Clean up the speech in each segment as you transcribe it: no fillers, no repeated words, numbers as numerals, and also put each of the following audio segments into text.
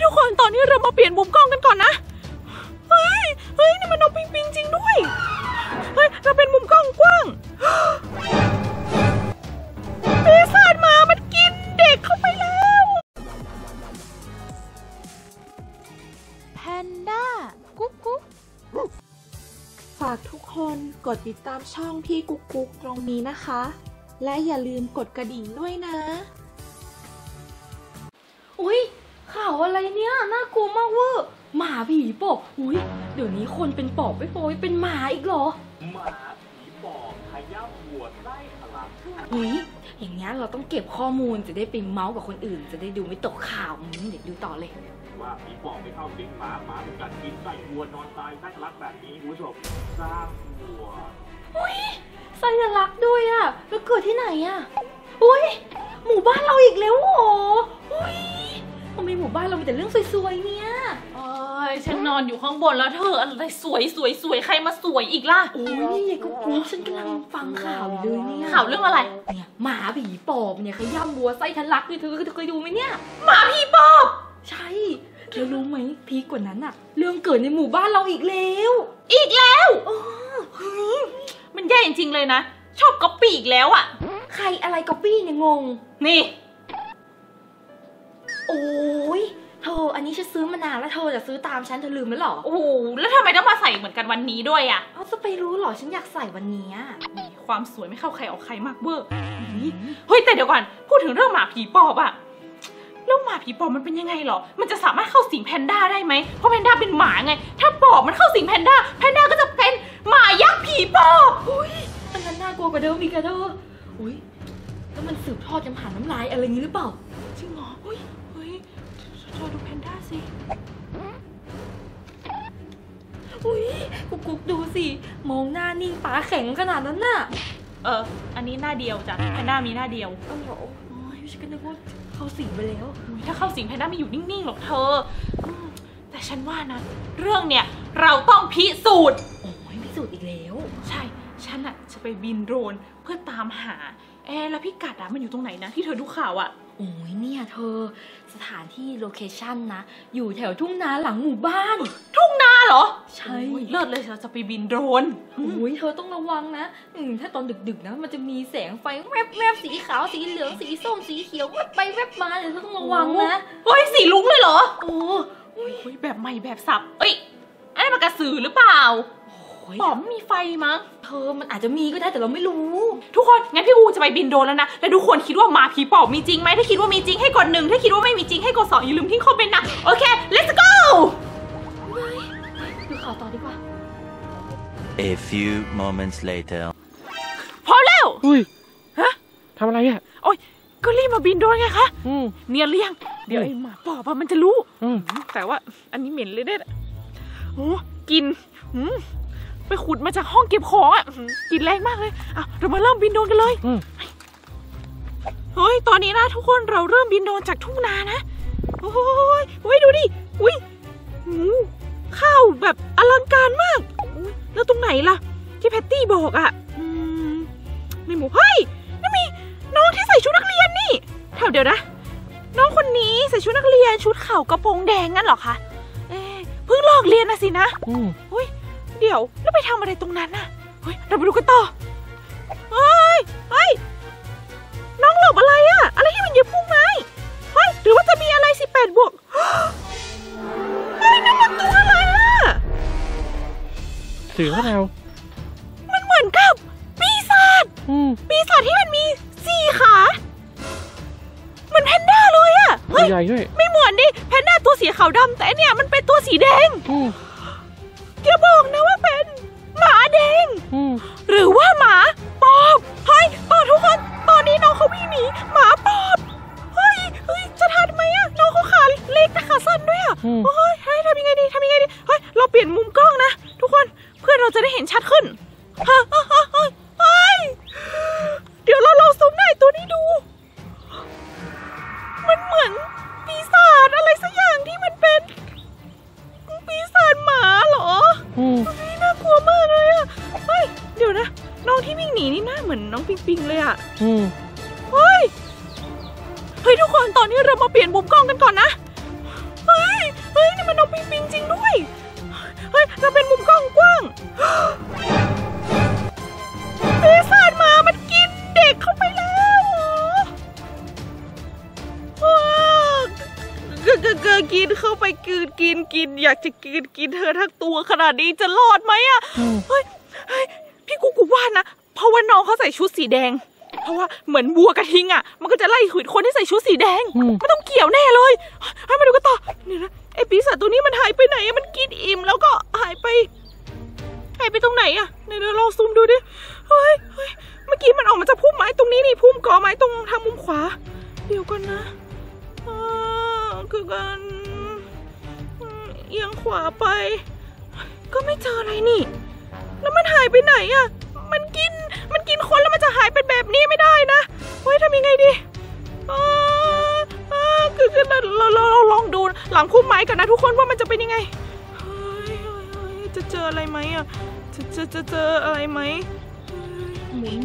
ทุกคนตอนนี้เรามาเปลี่ยนมุมกล้องกันก่อนนะเฮ้ยนี่มันน้องปิงปิงจริงด้วยเฮ้ยเราเป็นมุมกล้องกว้างปีศาจหมามันกินเด็กเข้าไปแล้วแพนด้ากุ๊กกุ๊กฝากทุกคนกดติดตามช่องพี่กุ๊กกุ๊กตรงนี้นะคะและอย่าลืมกดกระดิ่งด้วยนะอุ๊ยข่าวอะไรเนี่ยน่ากลัวมากเวอร์หมาผีปอบอุ๊ยเดี๋ยวนี้คนเป็นปอบไม่พอเป็นหมาอีกเหรอหมาผีปอบขย้ำหัวไส้ทะลักอุ๊ยอย่างงี้เราต้องเก็บข้อมูลจะได้ไปเมาส์กับคนอื่นจะได้ดูไม่ตกข่าวเดี๋ยวดูต่อเลยว่าผีปอบไม่เข้าสิงหมาเป็นการกินไส้วัวนอนตายไส้ทะลักแบบนี้คุณผู้ชมสร้างหัวอุ๊ยไส้ทะลักด้วยอะแล้วเกิดที่ไหนอะอุ๊ยหมู่บ้านเราอีกแล้วเหรออุ๊ยทำไมหมู่บ้านเรามีแต่เรื่องสวยๆเนี่ยฉันนอนอยู่ข้างบนแล้วเธออะไรสวยใครมาสวยอีกล่ะโอ้ยนี่กุ๊กฉันกำลังฟังข่าวเลยเนี่ยข่าวเรื่องอะไรเนี่ยหมาผีปอบเนี่ยขย้ำวัวไส้ทะลักเนี่ยเธอเคยดูไหมเนี่ยหมาผีปอบใช่แล้วรู้ไหมพีกกว่านั้นอะเรื่องเกิดในหมู่บ้านเราอีกแล้วมันแย่จริงๆเลยนะชอบก๊อปปี้อีกแล้วอะใครอะไรก๊อปปี้เนี่ยงงนี่โอ้ยเธออันนี้ฉันซื้อมานานแล้วเธอจะซื้อตามฉันเธอลืมแล้วหรอโอ้แล้วทำไมต้องมาใส่เหมือนกันวันนี้ด้วยอ่ะจะไปรู้หรอฉันอยากใส่วันนี้ความสวยไม่เข้าใครออกใครมากเบอร์เฮ้ยแต่เดี๋ยวก่อนพูดถึงเรื่องหมาผีปอบอะแล้วหมาผีปอบมันเป็นยังไงหรอมันจะสามารถเข้าสิงแพนด้าได้ไหมเพราะแพนด้าเป็นหมาไงถ้าปอบมันเข้าสิงแพนด้าก็จะเป็นหมายักษ์ผีปอบอุ้ยอันนั้นน่ากลัวกว่าเดิมอีกอะเธออุ้ยแล้วมันสืบทอดกันผ่านน้ำลายอะไรอย่างนี้หรือเปล่าจริงเหรอเฮ้ยเธอดูแพนด้าสิอุ้ยกุ๊กดูสิมองหน้านิ่งปาแข็งขนาดนั้นน่ะอันนี้หน้าเดียวจ้ะแพนด้ามีหน้าเดียวโอ้ยฉันก็นึกว่าเข้าสิงไปแล้วถ้าเข้าสิงแพนด้าไม่อยู่นิ่งๆหรอกเธอแต่ฉันว่านะเรื่องเนี้ยเราต้องพิสูจน์โอ้ยพิสูจน์อีกแล้วใช่ฉันอะจะไปบินโดรนเพื่อตามหาแล้วพิกัดอะมันอยู่ตรงไหนนะที่เธอดูข่าวอะโอ้ยเนี่ยเธอสถานที่โลเคชั่นนะอยู่แถวทุ่งนาหลังหมู่บ้านทุ่งนาเหรอใช่เลิศเลยเราจะไปบินโดรนโอ้ยเธอต้องระวังนะถ้าตอนดึกๆนะมันจะมีแสงไฟแวบๆสีขาวสีเหลืองสีส้มสีเขียวแวบไปแวบมาเธอต้องระวังนะเฮ้ยสีลุ้งเลยเหรอโอ้ยแบบใหม่แบบสับอันนี้มันกระสือหรือเปล่าปอบมีไฟมั้งเธอมันอาจจะมีก็ได้แต่เราไม่รู้ทุกคนงั้นพี่อูจะไปบินโดรนแล้วนะแล้วทุกคนคิดว่าหมาผีปอบมีจริงไหมถ้าคิดว่ามีจริงให้กด1ถ้าคิดว่าไม่มีจริงให้กด2อย่าลืมทิ้งคอมเมนต์นะโอเค let's go ดูข่าวต่อดีกว่า A few moments later พอแล้วอุ้ยฮะทำอะไรอ่ะโอ๊ยก็รีบมาบินโดรนไงคะเนี่ยเลี้ยงเดี๋ยวไอ้หมาปอบมันจะรู้แต่ว่าอันนี้เหม็นเลยเด้โอ้กินไปขุดมาจากห้องเก็บของอ่ะกินแรงมากเลยเรามาเริ่มบินโดรนกันเลยเฮ้ยตอนนี้นะทุกคนเราเริ่มบินโดรนจากทุ่งนานะโอ้ยดูดิอุ้ยข้าวแบบอลังการมากแล้วตรงไหนล่ะที่แพตตี้บอกอ่ะในหมู่เฮ้ยนี่มีน้องที่ใส่ชุดนักเรียนนี่เดี๋ยวนะน้องคนนี้ใส่ชุดนักเรียนชุดขาวกระโปรงแดงงั้นเหรอคะเพิ่งเลิกเรียนนะสินะเดี๋ยวแล้วไปทำอะไรตรงนั้นน่ะเราไปดูกันต่อเฮ้ยน้องหลบอะไรอะอะไรที่มันเหยียบพุ่งไม้หรือว่าจะมีอะไร18 บวกนั่นมันตัวอะไรอะเสือแล้วมันเหมือนกับปีศาจที่มันมี4 ขาเหมือนแพนด้าเลยอะใหญ่ด้วยไม่เหมือนดิแพนด้าตัวสีขาวดำแต่เนี่ยมันเป็นตัวสีแดงอย่าบอกนะว่าเป็นหมาแดงหรือว่าหมาปอบทุกคนตอนนี้น้องเขาวิ่งหนีหมาปอบเฮ้ยจะทันไหมอะน้องเขาขาเล็กแต่ขาสั้นด้วยอะทำยังไงดีเราเปลี่ยนมุมกล้องนะทุกคนเพื่อเราจะได้เห็นชัดขึ้นเดี๋ยวเราซูมหน้าตัวนี้ดูมันเหมือนปีศาจอะไรสักอย่างที่มันเป็นปีศาจหมาเหรอน่ากลัวมากเลยอะเดี๋ยวนะน้องที่วิ่งหนีนี่หน้าเหมือนน้องปิงเลยอะเฮ้ยทุกคนตอนนี้เรามาเปลี่ยนมุมกล้องกันก่อนนะปิงจริงด้วยเฮ้ยเราเป็นมุมกล้องกว้างปีศาจหมามันกินเด็กเข้าไปแล้วกินเข้าไปกินอยากจะกินเธอทั้งตัวขนาดนี้จะรอดไหมอะเฮ้ยพี่กูว่านะเพราะว่าน้องเขาใส่ชุดสีแดงเพราะว่าเหมือนวัวกระทิงอะมันก็จะไล่ขวิดคนที่ใส่ชุดสีแดงไม่ต้องเกี่ยวแน่เลยให้มาดูกันต่อนี่นะไอปีศาจตัวนี้มันหายไปไหนมันกินอิ่มแล้วก็หายไปตรงไหนอะเดี๋ยวลองซูมดูดิเฮ้ยเมื่อกี้มันออกมาจากพุ่มไม้ตรงนี้นี่พุ่มกอไม้ตรงทางมุมขวาเดี๋ยวก่อนนะคือกันเอียงขวาไปก็ไม่เจออะไรนี่แล้วมันหายไปไหนอะมันกินคนแล้วมันจะหายเป็นแบบนี้ไม่ได้นะเฮ้ยทำยังไงดีคือเราลองดูหลังพุ่มไม้กันนะทุกคนว่ามันจะเป็นยังไงเฮ้ยจะเจออะไรไหมอะจะเจออะไรไหมหมุน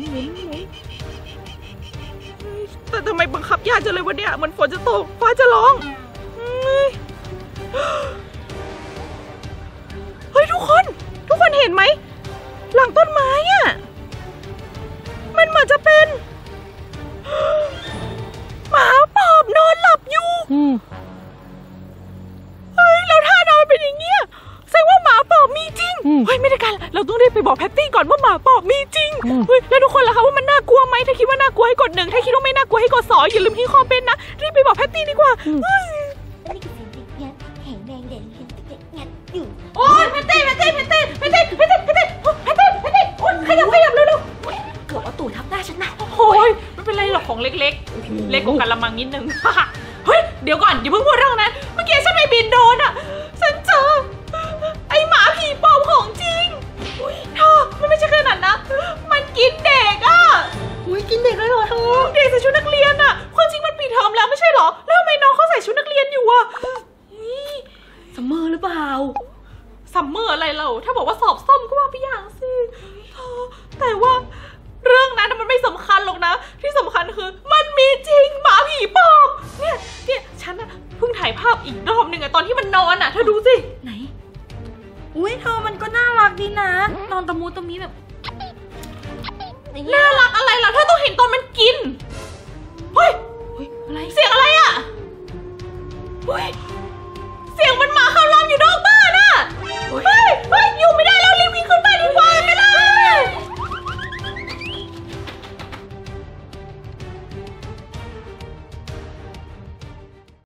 แต่ทำไมบังคับยากจังเลยวันเนี้ยเหมือนฝนจะตกฟ้าจะร้องเฮ้ยทุกคนเห็นไหมหลังต้นไม้อะมันเหมือนจะเป็นหมาปอบนอนหลับอยู่เฮ้ยแล้วท่านอนเป็นอย่างเงี้ยแสดงว่าหมาปอบมีจริงเฮ้ยไม่ได้กันเราต้องรีบไปบอกแพตตี้ก่อนว่าหมาปอบมีจริงเฮ้ยแล้วทุกคนล่ะคะว่ามันน่ากลัวไหมถ้าคิดว่าน่ากลัวให้กด 1ถ้าคิดว่าไม่น่ากลัวให้กด 2อย่าลืมที่คอมเมนต์นะรีบไปบอกแพตตี้ดีกว่านี่คือสิ่งที่ยัดแข็งแรงเด่นเห็นติดงัดอยู่โอ้ยแพตตี้โอ๊ยขยับเร็วเกือบเอาตูดทับหน้าฉันนะโอ้ยไม่เป็นไรหรอกของเล็กกว่ากันละมังนิดนึงเฮ้ยเดี๋ยวก่อนอย่าเพิ่งพูดเรื่องนั้นเมื่อกี้ฉันไปบินโดรนอะฉันเจอไอหมาผีปอบของจริงเธอมันไม่ใช่แค่นั้นนะมันกินเด็กอะอุ้ยกินเด็กเลยเหรอเธอเด็กใส่ชุดนักเรียนอะความจริงมันปิดเทอมแล้วไม่ใช่เหรอแล้วทำไมน้องเขาใส่ชุดนักเรียนอยู่อะซัมเมอร์หรือเปล่าซัมเมอร์อะไรเราถ้าบอกว่าสอบซ่อมก็ว่าไปอย่างสิแต่ว่าเรื่องนั้นมันไม่สำคัญหรอกนะที่สำคัญคือมันมีจริงหมาผีปอบเนี่ยฉันอะเพิ่งถ่ายภาพอีกรอบหนึ่งอะตอนที่มันนอนอะเธอดูสิไหนอุ้ยเธอมันก็น่ารักดีนะนอนตะมูตะมีแบบน่ารักอะไรล่ะเธอต้องเห็นตอนมันกิน